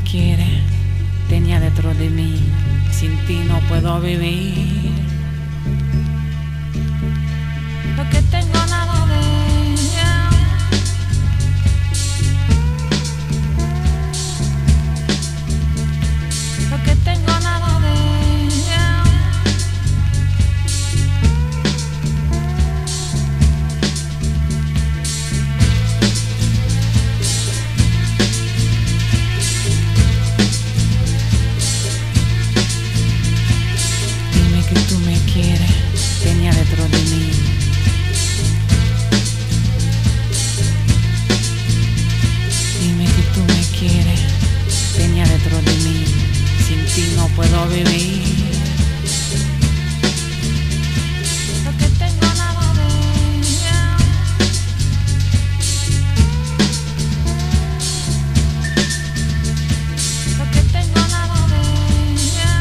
quieres, tenía dentro de mí. Sin ti no puedo vivir. Lo que tengo nada de ella. Lo que tengo nada de ella. Dime que tú me quieres, tenía dentro de mí. Dime que tú me quieres, tenía dentro de mí. Sin ti no puedo vivir. Lo que tengo nada de ella. Lo que tengo nada de ella.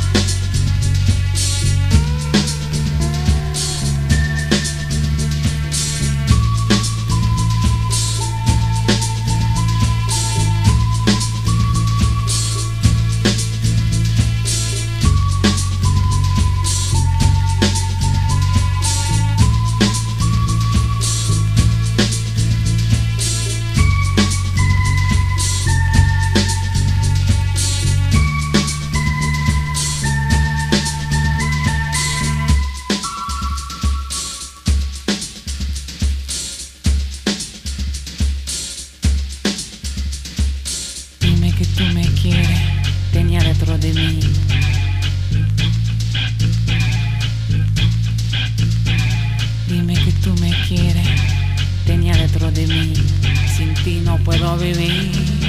Dime que tú me quieres, tenía dentro de mí. Dime que tú me quieres, tenía dentro de mí. Sin ti no puedo vivir.